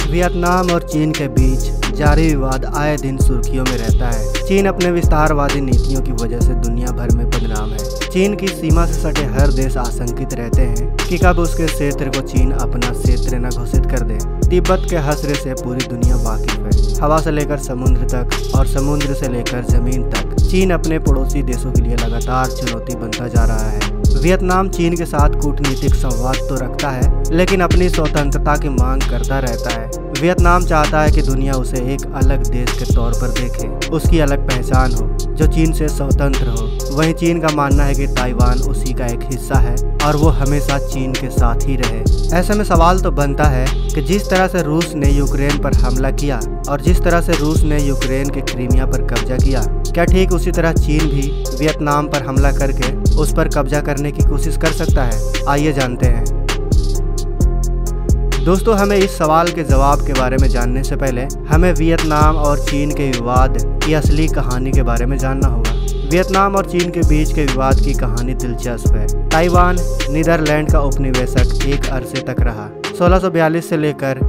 Vietnam और चीन के बीच जारी विवाद आए दिन सुर्खियों में रहता है। चीन अपने विस्तारवादी नीतियों की वजह से दुनिया भर में बदनाम है। चीन की सीमा से सटे हर देश आशंकित रहते हैं कि कब उसके क्षेत्र को चीन अपना क्षेत्र न घोषित कर दे। तिब्बत के हसरे से पूरी दुनिया वाकिफ है। हवा से लेकर समुद्र तक और समुद्र से लेकर जमीन तक चीन अपने पड़ोसी देशों के लिए लगातार चुनौती बनता जा रहा है। वियतनाम चीन के साथ कूटनीतिक संवाद तो रखता है, लेकिन अपनी स्वतंत्रता की मांग करता रहता है। वियतनाम चाहता है कि दुनिया उसे एक अलग देश के तौर पर देखे, उसकी अलग पहचान हो जो चीन से स्वतंत्र हो। वहीं चीन का मानना है कि ताइवान उसी का एक हिस्सा है और वो हमेशा चीन के साथ ही रहे। ऐसे में सवाल तो बनता है कि जिस तरह से रूस ने यूक्रेन पर हमला किया और जिस तरह से रूस ने यूक्रेन के क्रीमिया पर कब्जा किया, क्या ठीक उसी तरह चीन भी वियतनाम पर हमला करके उस पर कब्जा करने की कोशिश कर सकता है? आइए जानते हैं। दोस्तों, हमें इस सवाल के जवाब के बारे में जानने से पहले हमें वियतनाम और चीन के विवाद की असली कहानी के बारे में जानना होगा। वियतनाम और चीन के बीच के विवाद की कहानी दिलचस्प है। ताइवान नीदरलैंड का उपनिवेशक एक अरसे तक रहा। 1642 से लेकर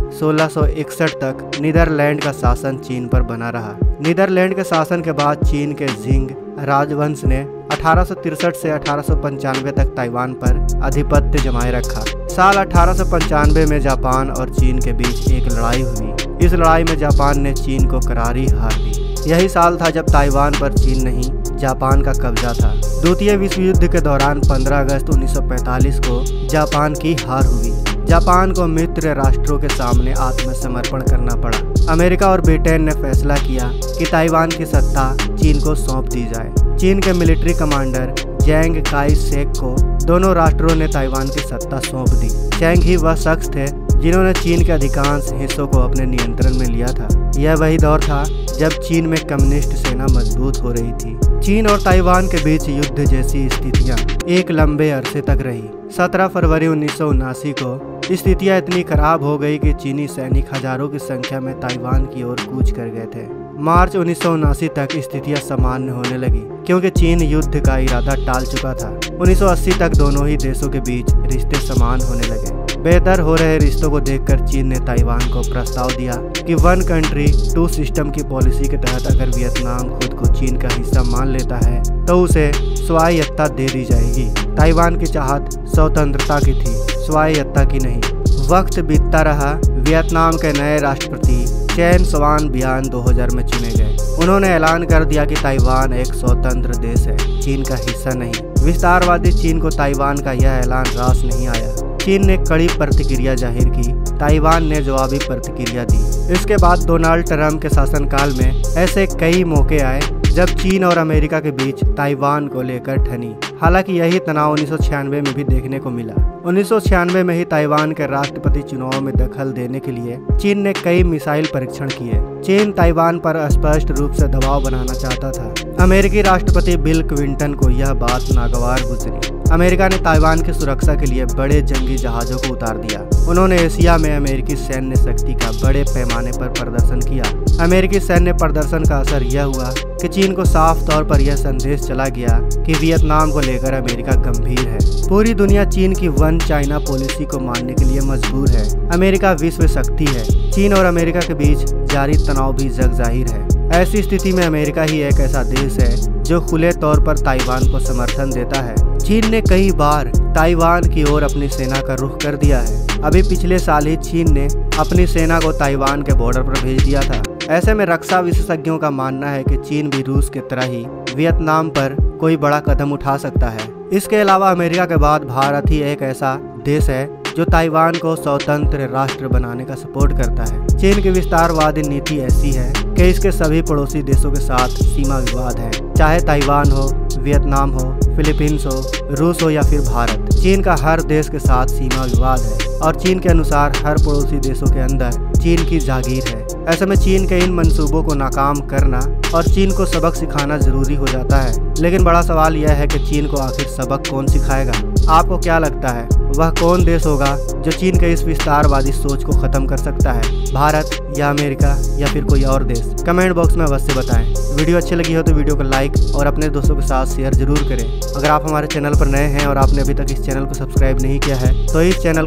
1661 तक नीदरलैंड का शासन चीन पर बना रहा। नीदरलैंड के शासन के बाद चीन के जिंग राजवंश ने 1863 से 1895 तक ताइवान पर आधिपत्य जमाए रखा। साल 1895 में जापान और चीन के बीच एक लड़ाई हुई। इस लड़ाई में जापान ने चीन को करारी हार दी। यही साल था जब ताइवान पर चीन नहीं जापान का कब्जा था। द्वितीय विश्व युद्ध के दौरान 15 अगस्त 1945 को जापान की हार हुई। जापान को मित्र राष्ट्रों के सामने आत्मसमर्पण करना पड़ा। अमेरिका और ब्रिटेन ने फैसला किया कि ताइवान की सत्ता चीन को सौंप दी जाए। चीन के मिलिट्री कमांडर जेंग काई शेक को दोनों राष्ट्रों ने ताइवान की सत्ता सौंप दी। जेंग ही वह शख्स थे जिन्होंने चीन के अधिकांश हिस्सों को अपने नियंत्रण में लिया था। यह वही दौर था जब चीन में कम्युनिस्ट सेना मजबूत हो रही थी। चीन और ताइवान के बीच युद्ध जैसी स्थितियां एक लंबे अरसे तक रही। 17 फरवरी 1979 को स्थितियां इतनी खराब हो गई कि चीनी सैनिक हजारों की संख्या में ताइवान की ओर कूच कर गए थे। मार्च 1979 तक स्थितियां सामान्य होने लगी क्योंकि चीन युद्ध का इरादा टाल चुका था। 1980 तक दोनों ही देशों के बीच रिश्ते समान होने लगे। बेहतर हो रहे रिश्तों को देखकर चीन ने ताइवान को प्रस्ताव दिया कि 1 कंट्री 2 सिस्टम की पॉलिसी के तहत अगर वियतनाम खुद को चीन का हिस्सा मान लेता है तो उसे स्वायत्तता दे दी जाएगी। ताइवान की चाहत स्वतंत्रता की थी, स्वायत्तता की नहीं। वक्त बीतता रहा। वियतनाम के नए राष्ट्रपति चेन स्वान बियान 2000 में चुने गए। उन्होंने ऐलान कर दिया कि ताइवान एक स्वतंत्र देश है, चीन का हिस्सा नहीं। विस्तारवादी चीन को ताइवान का यह ऐलान रास नहीं आया। चीन ने कड़ी प्रतिक्रिया जाहिर की। ताइवान ने जवाबी प्रतिक्रिया दी। इसके बाद डोनाल्ड ट्रंप के शासनकाल में ऐसे कई मौके आए जब चीन और अमेरिका के बीच ताइवान को लेकर ठनी। हालांकि यही तनाव 1996 में भी देखने को मिला। 1996 में ही ताइवान के राष्ट्रपति चुनाव में दखल देने के लिए चीन ने कई मिसाइल परीक्षण किए। चीन ताइवान पर स्पष्ट रूप से दबाव बनाना चाहता था। अमेरिकी राष्ट्रपति बिल क्लिंटन को यह बात नागवार गुजरी। अमेरिका ने ताइवान की सुरक्षा के लिए बड़े जंगी जहाजों को उतार दिया। उन्होंने एशिया में अमेरिकी सैन्य शक्ति का बड़े पैमाने पर प्रदर्शन किया। अमेरिकी सैन्य प्रदर्शन का असर यह हुआ कि चीन को साफ तौर पर यह संदेश चला गया कि वियतनाम को लेकर अमेरिका गंभीर है। पूरी दुनिया चीन की 1 चाइना पॉलिसी को मानने के लिए मजबूर है। अमेरिका विश्व शक्ति है। चीन और अमेरिका के बीच जारी तनाव भी जग जाहिर है। ऐसी स्थिति में अमेरिका ही एक ऐसा देश है जो खुले तौर पर ताइवान को समर्थन देता है। चीन ने कई बार ताइवान की ओर अपनी सेना का रुख कर दिया है। अभी पिछले साल ही चीन ने अपनी सेना को ताइवान के बॉर्डर पर भेज दिया था। ऐसे में रक्षा विशेषज्ञों का मानना है कि चीन भी रूस की तरह ही वियतनाम पर कोई बड़ा कदम उठा सकता है। इसके अलावा अमेरिका के बाद भारत ही एक ऐसा देश है जो ताइवान को स्वतंत्र राष्ट्र बनाने का सपोर्ट करता है। चीन की विस्तारवादी नीति ऐसी है कि इसके सभी पड़ोसी देशों के साथ सीमा विवाद है, चाहे ताइवान हो, वियतनाम हो, फिलीपींस हो, रूस हो या फिर भारत। चीन का हर देश के साथ सीमा विवाद है और चीन के अनुसार हर पड़ोसी देशों के अंदर चीन की जागीर है। ऐसे में चीन के इन मंसूबों को नाकाम करना और चीन को सबक सिखाना जरूरी हो जाता है। लेकिन बड़ा सवाल यह है कि चीन को आखिर सबक कौन सिखाएगा? आपको क्या लगता है वह कौन देश होगा जो चीन के इस विस्तारवादी सोच को खत्म कर सकता है? भारत या अमेरिका या फिर कोई और देश? कमेंट बॉक्स में अवश्य बताएं। वीडियो अच्छी लगी हो तो वीडियो को लाइक और अपने दोस्तों के साथ शेयर जरूर करें। अगर आप हमारे चैनल पर नए हैं और आपने अभी तक इस चैनल को सब्सक्राइब नहीं किया है तो इस चैनल को सब्सक्राइब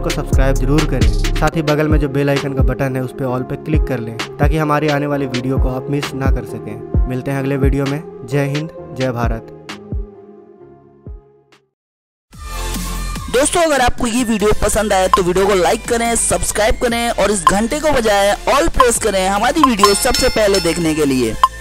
सब्सक्राइब जरूर करें। साथ ही बगल में जो बेल आइकन का बटन है उस पर ऑल पे क्लिक कर लें ताकि हमारी आने वाली वीडियो को आप मिस ना कर सकें। मिलते हैं अगले वीडियो में। जय हिंद, जय भारत। दोस्तों, अगर आपको ये वीडियो पसंद आए तो वीडियो को लाइक करें, सब्सक्राइब करें और इस घंटे को बजाय ऑल प्रेस करें हमारी वीडियो सबसे पहले देखने के लिए।